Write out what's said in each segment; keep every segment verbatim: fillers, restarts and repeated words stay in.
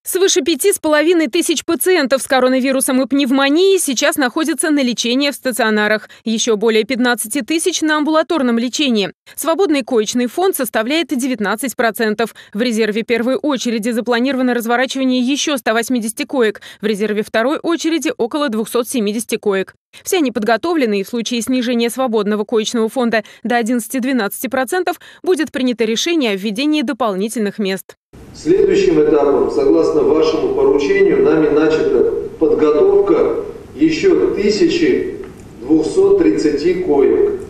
Свыше пяти с половиной тысяч пациентов с коронавирусом и пневмонией сейчас находятся на лечении в стационарах. Еще более пятнадцати тысяч на амбулаторном лечении. Свободный коечный фонд составляет девятнадцать процентов. В резерве первой очереди запланировано разворачивание еще ста восьмидесяти коек. В резерве второй очереди около двухсот семидесяти коек. Все они подготовлены, и в случае снижения свободного коечного фонда до одиннадцати-двенадцати процентов будет принято решение о введении дополнительных мест. Следующим этапом, согласно вашему поручению, нами начата подготовка еще тысячи двухсот тридцати коек.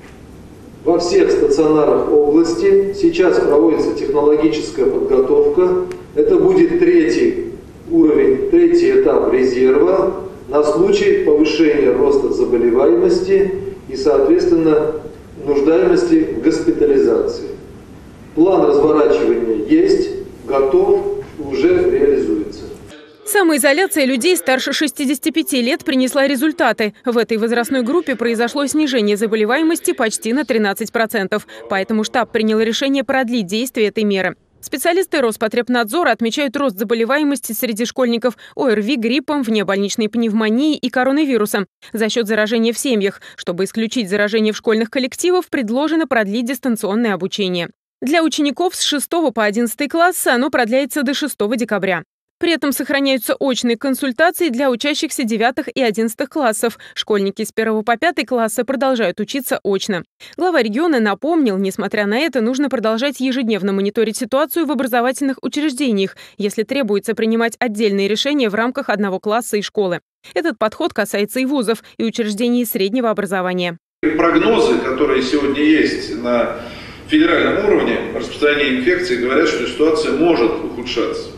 Во всех стационарах области сейчас проводится технологическая подготовка. Это будет третий уровень, третий этап резерва на случай повышения роста заболеваемости и, соответственно, нуждаемости в госпитализации. План разворачивания есть, готов, уже реализуется. Самоизоляция людей старше шестидесяти пяти лет принесла результаты. В этой возрастной группе произошло снижение заболеваемости почти на тринадцать процентов. Поэтому штаб принял решение продлить действие этой меры. Специалисты Роспотребнадзора отмечают рост заболеваемости среди школьников ОРВИ, гриппом, внебольничной пневмонией и коронавирусом за счет заражения в семьях. Чтобы исключить заражение в школьных коллективах, предложено продлить дистанционное обучение. Для учеников с шестого по одиннадцатый классы оно продляется до шестого декабря. При этом сохраняются очные консультации для учащихся девятых и одиннадцатых классов. Школьники с первого по пятый классы продолжают учиться очно. Глава региона напомнил, несмотря на это, нужно продолжать ежедневно мониторить ситуацию в образовательных учреждениях, если требуется принимать отдельные решения в рамках одного класса и школы. Этот подход касается и вузов, и учреждений среднего образования. Прогнозы, которые сегодня есть на федеральном уровне распространения инфекции, говорят, что ситуация может ухудшаться.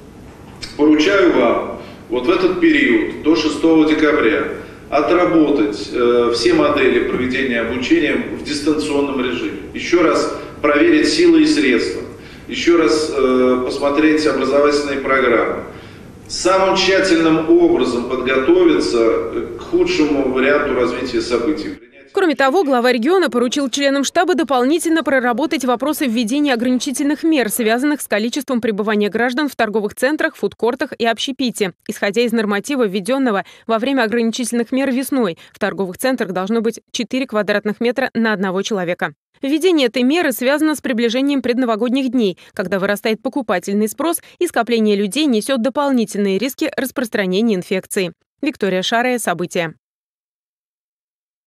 Поручаю вам вот в этот период до шестого декабря отработать э, все модели проведения обучения в дистанционном режиме. Еще раз проверить силы и средства. Еще раз э, посмотреть образовательные программы. Самым тщательным образом подготовиться к худшему варианту развития событий. Кроме того, глава региона поручил членам штаба дополнительно проработать вопросы введения ограничительных мер, связанных с количеством пребывания граждан в торговых центрах, фудкортах и общепите. Исходя из норматива, введенного во время ограничительных мер весной, в торговых центрах должно быть четыре квадратных метра на одного человека. Введение этой меры связано с приближением предновогодних дней, когда вырастает покупательный спрос и скопление людей несет дополнительные риски распространения инфекции. Виктория Шарая, события.